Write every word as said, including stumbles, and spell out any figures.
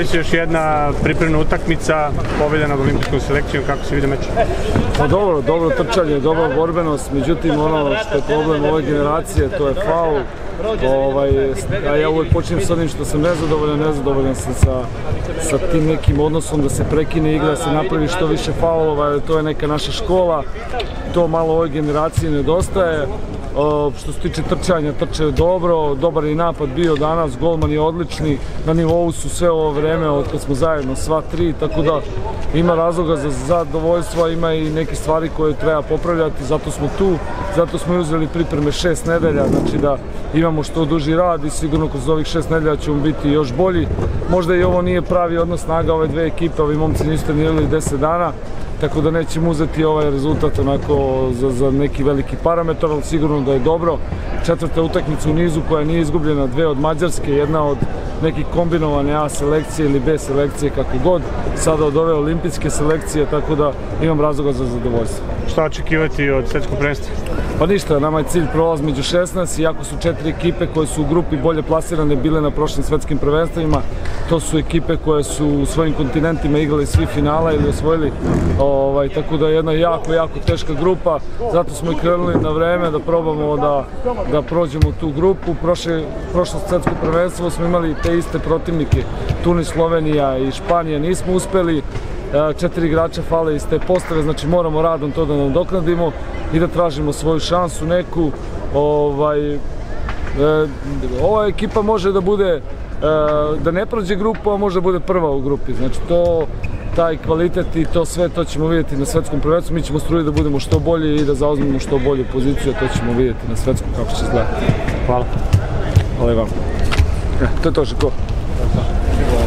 Sledi se još jedna pripremna utakmica, pobjeda nad olimpijskom selekcijom, kako se vidi meč? Pa dobro, dobro trčanje, dobra borbenost, međutim ono što je problem ove generacije, to je faul. Ovaj, a ja uvijek počinjem s onim što sam nezadovoljan, nezadovoljan sam sa, sa tim nekim odnosom da se prekine igra, da se napravi što više faulova, to je neka naša škola, to malo ovoj generaciji nedostaje. O, što se tiče trčanja, trče dobro, dobar je napad bio danas, golman je odlični, na nivou su sve ovo vreme od kad smo zajedno, sva tri, tako da ima razloga za zadovoljstvo, ima i neke stvari koje treba popravljati, zato smo tu, zato smo uzeli pripreme šest nedelja, znači da imamo što duži rad i sigurno kroz ovih šest nedelja ćemo biti još bolji. Možda i ovo nije pravi odnos snaga ove dve ekipe, ovi momci nisu trenirali deset dana, tako da nećemo uzeti ovaj rezultat onako za, za neki veliki parametar, ali sigurno da je dobro. Četvrta utakmica u nizu koja nije izgubljena, dve od Mađarske, jedna od nekih kombinovane A selekcije ili B selekcije, kako god, sada od ove olimpijske selekcije, tako da imam razloga za zadovoljstvo. Šta očekivati od svetskog prvenstva? Pa ništa, nama je cilj prolaz među šesnaest, iako su četiri ekipe koje su u grupi bolje plasirane bile na prošlim svetskim prvenstvima. To su ekipe koje su u svojim kontinentima igrali svi finala ili osvojili, ovaj, tako da je jedna jako, jako teška grupa. Zato smo i krenuli na vreme da probamo da, da prođemo tu grupu. Prošle, prošlo svetsko prvenstvo smo imali te iste protivnike, Tunis, Slovenija i Španija, nismo uspeli. Četiri igrača fale iz te postave, znači moramo radom to da nadoknadimo i da tražimo svoju šansu neku. Ovaj, e, ova ekipa može da bude, e, da ne prođe grupu, a može da bude prva u grupi. Znači to, taj kvalitet i to sve, to ćemo vidjeti na svetskom prvenstvu. Mi ćemo strujiti da budemo što bolji i da zauzmemo što bolju poziciju, a to ćemo vidjeti na svetskom kako će izgledati. Hvala. Hvala i vam. E, to je to, Žiko.